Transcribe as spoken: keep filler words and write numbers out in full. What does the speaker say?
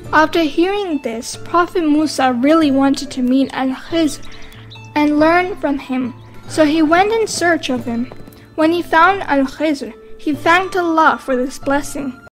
After hearing this, Prophet Musa really wanted to meet Al-Khidr and learn from him, so he went in search of him. When he found Al-Khidr, he thanked Allah for this blessing.